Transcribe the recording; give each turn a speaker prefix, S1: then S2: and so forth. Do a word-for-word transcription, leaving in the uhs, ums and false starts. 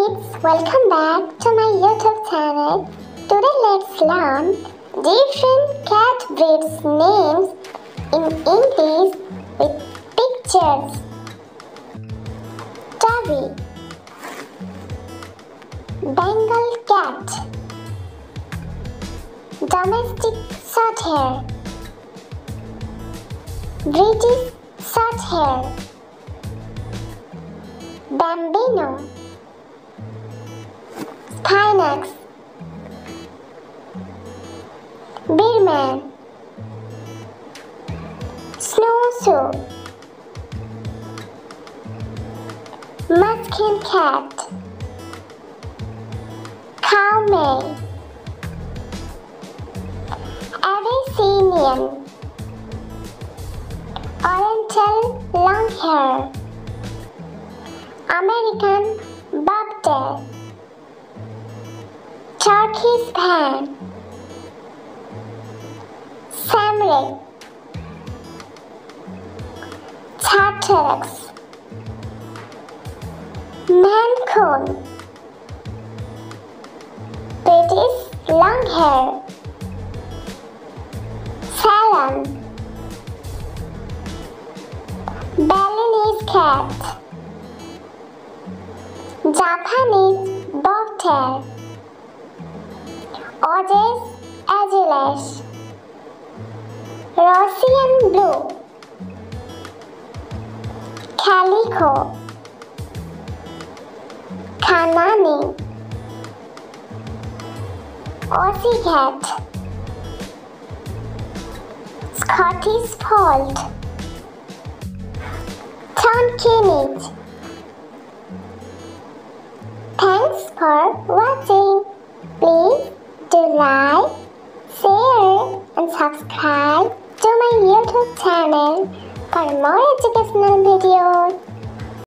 S1: kids, welcome back to my YouTube channel. Today let's learn different cat breeds names in English with pictures. Tabby, Bengal cat, domestic shorthair, British shorthair, Bambino, Spinax, Birman, Snowshoe, Muskin cat, Cowmay, Abyssinian, Oriental Longhair, American Bobtail, Turkish Pan, Samric, Chatterex, Mancoon, British Longhair, Salon, Balinese cat, Japanese Bobtail, Ojes azuleus, Russian blue, Calico, Kanani, Aussie cat, Scottish fold, Tonkinese. Thanks for watching. Please do like, share and subscribe to my YouTube channel for more educational videos.